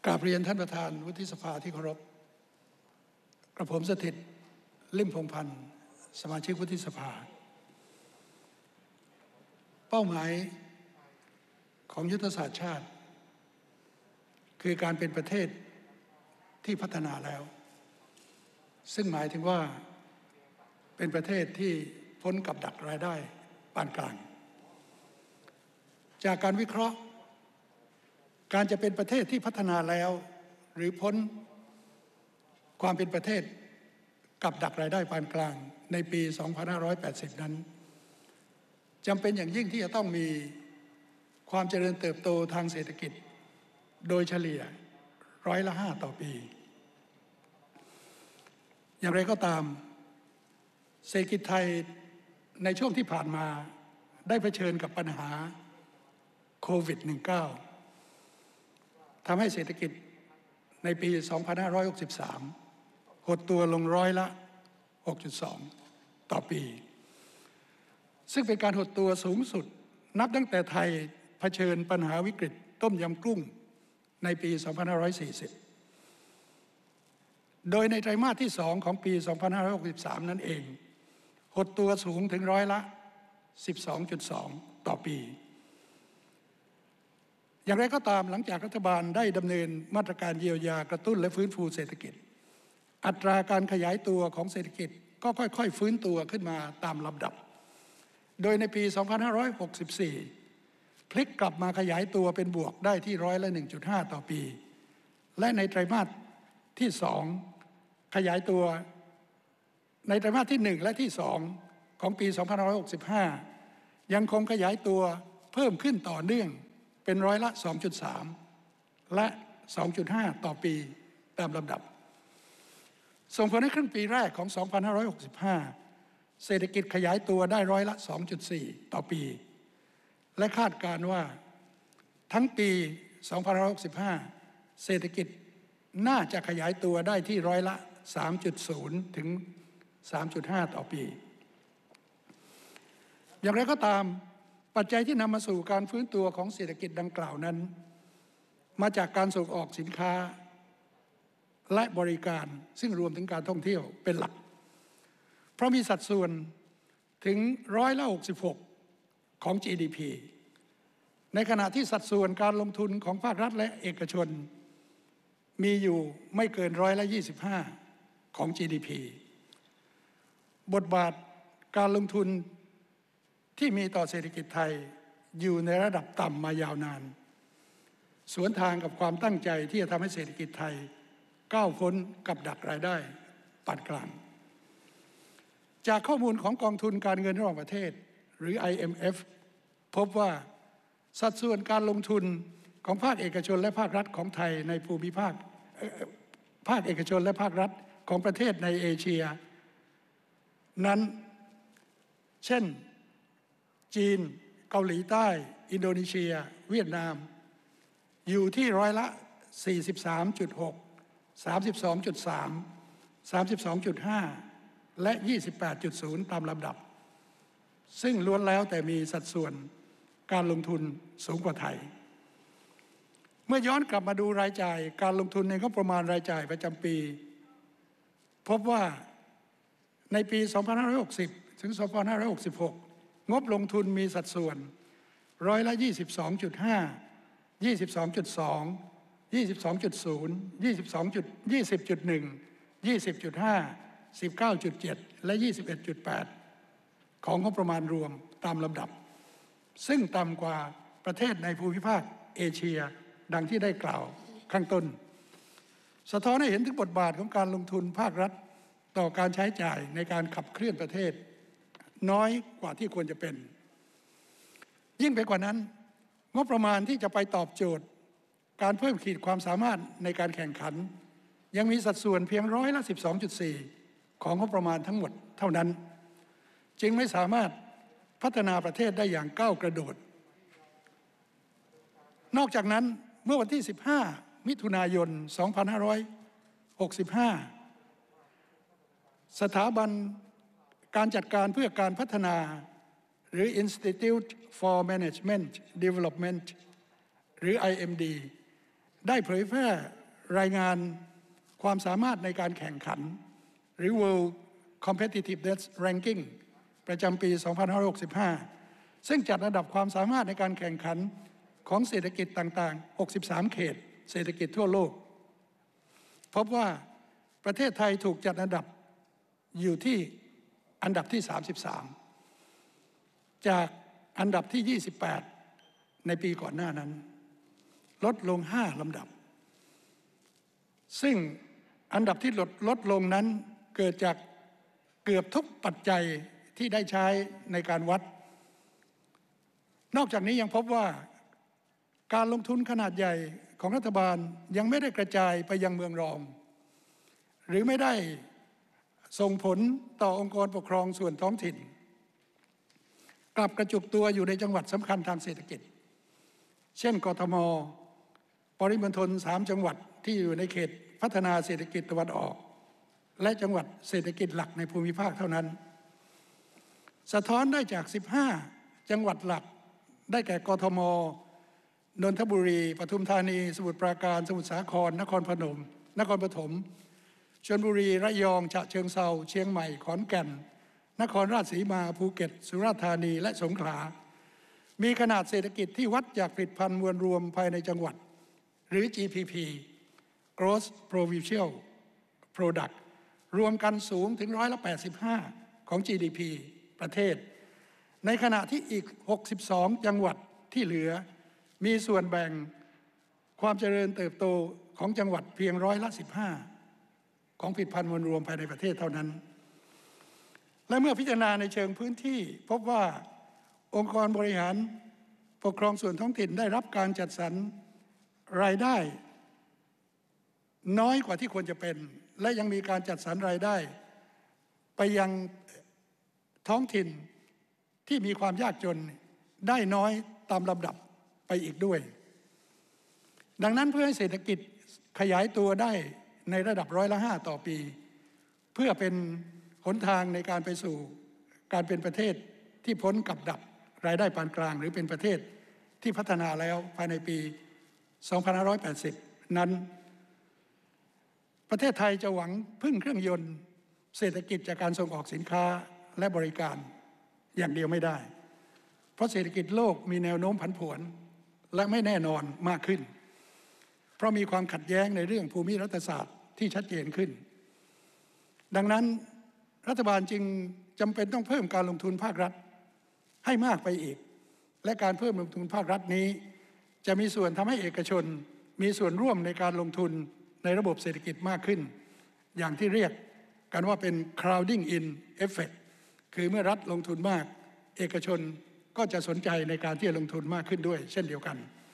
ราบเรียนท่านประธานวุฒิสภาที่เคารพกระผมสถิตย์ ลิ่มพงษ์พันธ์สมาชิกวุฒิสภาเป้าหมายของยุทธศาสตร์ชาติคือการเป็นประเทศที่พัฒนาแล้วซึ่งหมายถึงว่าเป็นประเทศที่พ้นกับดักรายได้ปานกลางจากการวิเคราะห์การจะเป็นประเทศที่พัฒนาแล้วหรือพ้นความเป็นประเทศกับดักรายได้ปานกลางในปี 2580 นั้นจำเป็นอย่างยิ่งที่จะต้องมีความเจริญเติบโตทางเศรษฐกิจโดยเฉลี่ย5%ต่อปีอย่างไรก็ตามเศรษฐกิจไทยในช่วงที่ผ่านมาได้เผชิญกับปัญหาโควิด -19 ทำให้เศรษฐกิจในปี 2563 หดตัวลง6.2%ต่อปีซึ่งเป็นการหดตัวสูงสุดนับตั้งแต่ไทยเผชิญปัญหาวิกฤตต้มยำกุ้งในปี 2540 โดยในไตรมาสที่ 2 ของปี 2563 นั่นเองหดตัวสูงถึง12.2% ต่อปีอย่างไรก็ตามหลังจากรัฐบาลได้ดำเนินมาตรการเยียวยากระตุ้นและฟื้นฟูเศรษฐกิจอัตราการขยายตัวของเศรษฐกิจก็ค่อยๆฟื้นตัวขึ้นมาตามลำดับโดยในปี 2564 พลิกกลับมาขยายตัวเป็นบวกได้ที่1.5% ต่อปีและในไตรมาสที่ 2 ขยายตัวในไตรมาสที่ 1 และที่ 2 ของปี 2565 ยังคงขยายตัวเพิ่มขึ้นต่อเนื่องเป็น2.3% และ 2.5% ต่อปีตามลำดับส่งผลให้ครึ่งปีแรกของ 2565 เศรษฐกิจขยายตัวได้2.4% ต่อปีและคาดการณ์ว่าทั้งปี 2565 เศรษฐกิจน่าจะขยายตัวได้ที่3.0 ถึง 3.5 ต่อปีอย่างไรก็ตามปัจจัยที่นำมาสู่การฟื้นตัวของเศรษฐกิจดังกล่าวนั้นมาจากการส่งออกสินค้าและบริการซึ่งรวมถึงการท่องเที่ยวเป็นหลักเพราะมีสัดส่วนถึง66%ของ GDP ในขณะที่สัดส่วนการลงทุนของภาครัฐและเอกชนมีอยู่ไม่เกิน25%ของ GDP บทบาทการลงทุนที่มีต่อเศรษฐกิจไทยอยู่ในระดับต่ำมายาวนานสวนทางกับความตั้งใจที่จะทำให้เศรษฐกิจไทยก้าวพ้นกับดักรายได้ปานกลางจากข้อมูลของกองทุนการเงินระหว่างประเทศหรือ IMF พบว่าสัดส่วนการลงทุนของภาคเอกชนและภาครัฐของไทยในภูมิภาคภาคเอกชนและภาครัฐของประเทศในเอเชียนั้นเช่นจีนเกาหลีใต้อินโดนีเซียเวียดนามอยู่ที่43.6% 32.3% 32.5% และ 28.0% ตามลำดับซึ่งล้วนแล้วแต่มีสัดส่วนการลงทุนสูงกว่าไทยเมื่อย้อนกลับมาดูรายจ่ายการลงทุนในงบประมาณรายจ่ายประจำปีพบว่าในปี 2560 ถึง 2566 งบลงทุนมีสัดส่วน22.5% 22.2% 22.0% 20.1% 20.5% 19.7% และ 21.8% ของงบประมาณรวมตามลำดับซึ่งต่ำกว่าประเทศในภูมิภาคเอเชียดังที่ได้กล่าวข้างต้นสะท้อนให้เห็นถึงบทบาทของการลงทุนภาครัฐต่อการใช้จ่ายในการขับเคลื่อนประเทศน้อยกว่าที่ควรจะเป็นยิ่งไปกว่านั้นงบประมาณที่จะไปตอบโจทย์การเพิ่มขีดความสามารถในการแข่งขันยังมีสัดส่วนเพียง12.4% ของงบประมาณทั้งหมดเท่านั้นจึงไม่สามารถพัฒนาประเทศได้อย่างก้าวกระโดดนอกจากนั้นเมื่อวันที่15 มิถุนายน 2565 สถาบันการจัดการเพื่อการพัฒนาหรือ Institute for Management Development หรือ IMD ได้เผยแพร่รายงานความสามารถในการแข่งขันหรือ World Competitiveness Ranking ประจำปี 2565 ซึ่งจัดอันดับความสามารถในการแข่งขันของเศรษฐกิจต่างๆ 63 เขตเศรษฐกิจทั่วโลกพบว่าประเทศไทยถูกจัดอันดับอยู่ที่อันดับที่ 33 จากอันดับที่ 28 ในปีก่อนหน้านั้นลดลง 5 ลำดับซึ่งอันดับที่ลดลงนั้นเกิดจากเกือบทุกปัจจัยที่ได้ใช้ในการวัดนอกจากนี้ยังพบว่าการลงทุนขนาดใหญ่ของรัฐบาลยังไม่ได้กระจายไปยังเมืองรองหรือไม่ได้ส่งผลต่อองค์กรปกครองส่วนท้องถิ่นกลับกระจุกตัวอยู่ในจังหวัดสำคัญทางเศรษฐกิจเช่นกทม.ปริมณฑล3 จังหวัดที่อยู่ในเขตพัฒนาเศรษฐกิจตะวันออกและจังหวัดเศรษฐกิจหลักในภูมิภาคเท่านั้นสะท้อนได้จาก15 จังหวัดหลักได้แก่กทม.นนทบุรีปทุมธานีสมุทรปราการสมุทรสาครนครปฐมชลบุรีระยองฉะเชิงเทราเชียงใหม่ขอนแก่นนครราชสีมาภูเก็ตสุราษฎร์ธานีและสงขลามีขนาดเศรษฐกิจที่วัดจากผลิตภัณฑ์มวลรวมภายในจังหวัดหรือ GPP Gross Provincial Product รวมกันสูงถึง85%ของ GDP ประเทศในขณะที่อีก62 จังหวัดที่เหลือมีส่วนแบ่งความเจริญเติบโตของจังหวัดเพียง15%ของผลิตภัณฑ์มวลรวมภายในประเทศเท่านั้นและเมื่อพิจารณาในเชิงพื้นที่พบว่าองค์กรบริหารปกครองส่วนท้องถิ่นได้รับการจัดสรรรายได้น้อยกว่าที่ควรจะเป็นและยังมีการจัดสรรรายได้ไปยังท้องถิ่นที่มีความยากจนได้น้อยตามลำดับไปอีกด้วยดังนั้นเพื่อให้เศรษฐกิจขยายตัวได้ในระดับ5%ต่อปีเพื่อเป็นหนทางในการไปสู่การเป็นประเทศที่พ้นกับดักรายได้ปานกลางหรือเป็นประเทศที่พัฒนาแล้วภายในปี 2580 นั้นประเทศไทยจะหวังพึ่งเครื่องยนต์เศรษฐกิจจากการส่งออกสินค้าและบริการอย่างเดียวไม่ได้เพราะเศรษฐกิจโลกมีแนวโน้มผันผวนและไม่แน่นอนมากขึ้นเพราะมีความขัดแย้งในเรื่องภูมิรัฐศาสตร์ที่ชัดเจนขึ้นดังนั้นรัฐบาลจึงจำเป็นต้องเพิ่มการลงทุนภาครัฐให้มากไปอีกและการเพิ่มลงทุนภาครัฐนี้จะมีส่วนทำให้เอกชนมีส่วนร่วมในการลงทุนในระบบเศรษฐกิจมากขึ้นอย่างที่เรียกกันว่าเป็น crowding in effect คือเมื่อรัฐลงทุนมากเอกชนก็จะสนใจในการที่จะลงทุนมากขึ้นด้วยเช่นเดียวกัน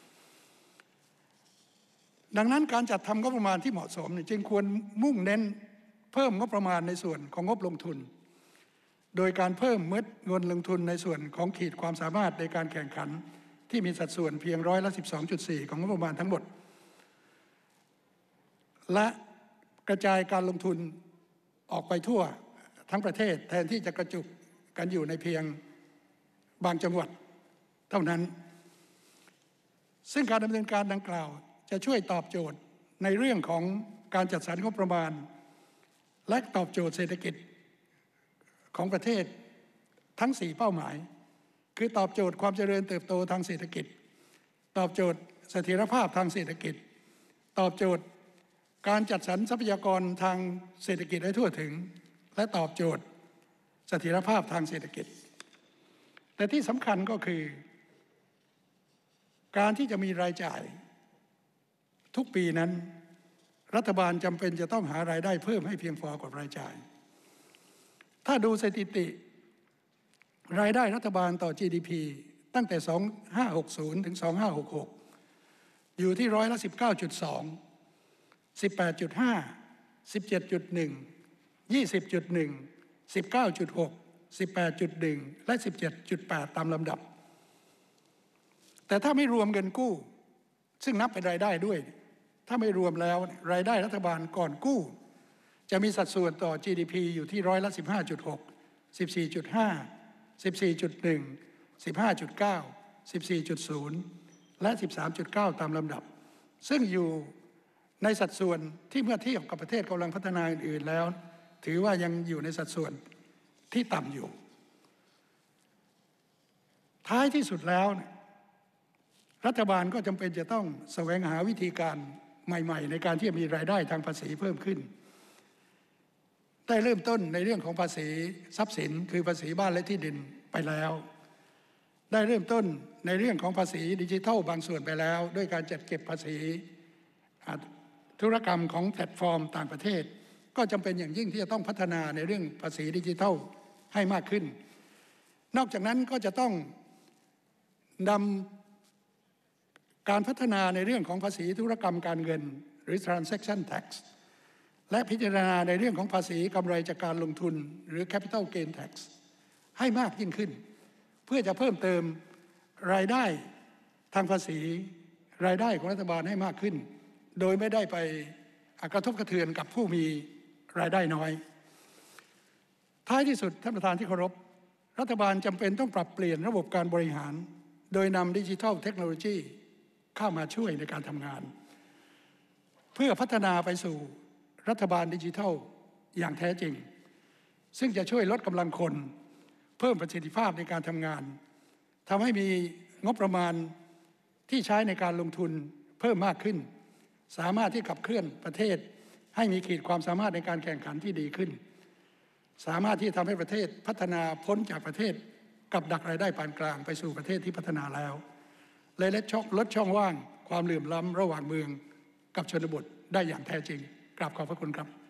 ดังนั้นการจัดทำงบประมาณที่เหมาะสมจึงควรมุ่งเน้นเพิ่มงบประมาณในส่วนของงบลงทุนโดยการเพิ่มเม็ดเงินลงทุนในส่วนของขีดความสามารถในการแข่งขันที่มีสัดส่วนเพียง12.4%ของงบประมาณทั้งหมดและกระจายการลงทุนออกไปทั่วทั้งประเทศแทนที่จะกระจุกกันอยู่ในเพียงบางจังหวัดเท่านั้นซึ่งการดำเนินการดังกล่าวจะช่วยตอบโจทย์ในเรื่องของการจัดสรรงบประมาณและตอบโจทย์เศรษฐกิจของประเทศทั้ง4เป้าหมายคือตอบโจทย์ความเจริญเติบโตทางเศรษฐกิจตอบโจทย์เสถียรภาพทางเศรษฐกิจตอบโจทย์การจัดสรรทรัพยากรทางเศรษฐกิจให้ทั่วถึงและตอบโจทย์เสถียรภาพทางเศรษฐกิจแต่ที่สำคัญก็คือการที่จะมีรายจ่ายทุกปีนั้นรัฐบาลจำเป็นจะต้องหารายได้เพิ่มให้เพียงพอกับรายจ่ายถ้าดูสถิติรายได้รัฐบาลต่อ GDP ตั้งแต่ 2560 ถึง 2566 อยู่ที่19.2 18.5 17.1 20.1 19.6 18.1 และ 17.8 ตามลำดับแต่ถ้าไม่รวมเงินกู้ซึ่งนับเป็นรายได้ด้วยถ้าไม่รวมแล้วรายได้รัฐบาลก่อนกู้จะมีสัดส่วนต่อ GDP อยู่ที่15.6 14.5 14.1 15.9 14.0 และ 13.9 ตามลำดับซึ่งอยู่ในสัดส่วนที่เมื่อเทียบกับประเทศกำลังพัฒนาอื่นๆแล้วถือว่ายังอยู่ในสัดส่วนที่ต่ำอยู่ท้ายที่สุดแล้วรัฐบาลก็จำเป็นจะต้องแสวงหาวิธีการใหม่ๆในการที่จะมีรายได้ทางภาษีเพิ่มขึ้นได้เริ่มต้นในเรื่องของภาษีทรัพย์สินคือภาษีบ้านและที่ดินไปแล้วได้เริ่มต้นในเรื่องของภาษีดิจิทัลบางส่วนไปแล้วด้วยการจัดเก็บภาษีธุรกรรมของแพลตฟอร์มต่างประเทศก็จำเป็นอย่างยิ่งที่จะต้องพัฒนาในเรื่องภาษีดิจิทัลให้มากขึ้นนอกจากนั้นก็จะต้องนำการพัฒนาในเรื่องของภาษีธุรกรรมการเงินหรือ transaction tax และพิจารณาในเรื่องของภาษีกำไรจากการลงทุนหรือ capital gain tax ให้มากยิ่งขึ้นเพื่อจะเพิ่มเติมรายได้ทางภาษีรายได้ของรัฐบาลให้มากขึ้นโดยไม่ได้ไปกระทบกระเทือนกับผู้มีรายได้น้อยท้ายที่สุดท่านประธานที่เคารพรัฐบาลจำเป็นต้องปรับเปลี่ยนระบบการบริหารโดยนำดิจิทัลเทคโนโลยีเข้ามาช่วยในการทำงานเพื่อพัฒนาไปสู่รัฐบาลดิจิทัลอย่างแท้จริงซึ่งจะช่วยลดกำลังคนเพิ่มประสิทธิภาพในการทำงานทำให้มีงบประมาณที่ใช้ในการลงทุนเพิ่มมากขึ้นสามารถที่ขับเคลื่อนประเทศให้มีขีดความสามารถในการแข่งขันที่ดีขึ้นสามารถที่ทำให้ประเทศพัฒนาพ้นจากประเทศกับดักรายได้ปานกลางไปสู่ประเทศที่พัฒนาแล้วและลดช่องว่างความเหลื่อมล้ำระหว่างเมืองกับชนบทได้อย่างแท้จริงกราบขอบพระคุณครับ